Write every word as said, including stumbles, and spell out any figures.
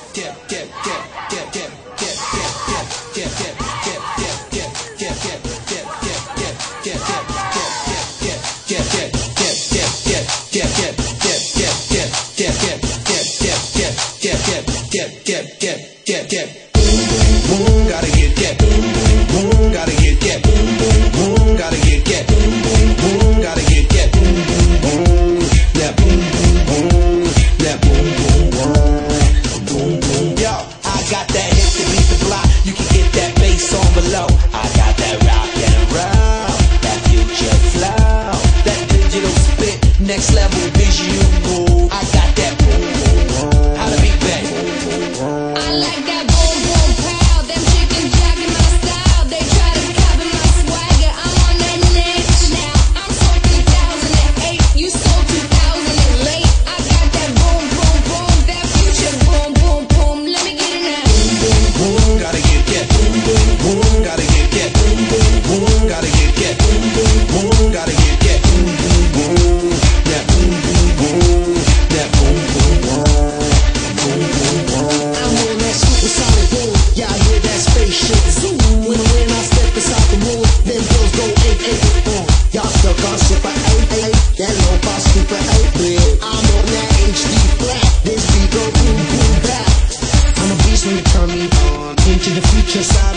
Next level visual, I got that boom boom. How to be back? I like that boom boom pow. Them chickens jogging my style. They try to copy my swagger. I'm on that next now. I'm so two thousand eight. You so two thousand eight. I got that boom boom boom. That future boom boom boom. Let me get it now. Boom boom boom. Gotta get that. Boom boom boom. Gotta get that. Boom boom boom. Gotta get that. Boom boom boom. Gotta get that. Boom boom boom. That boom boom boom, that boom boom boom, boom boom boom. I'm on that supersonic boom, y'all hear that spaceship zoom. When when I step inside the room, them girls go eight eight boom. Y'all stuck on super eight eight, that low bar super eight bit. I'm on that H D flat, this beat go boom boom back. I'm a beast when you turn me on into the future side.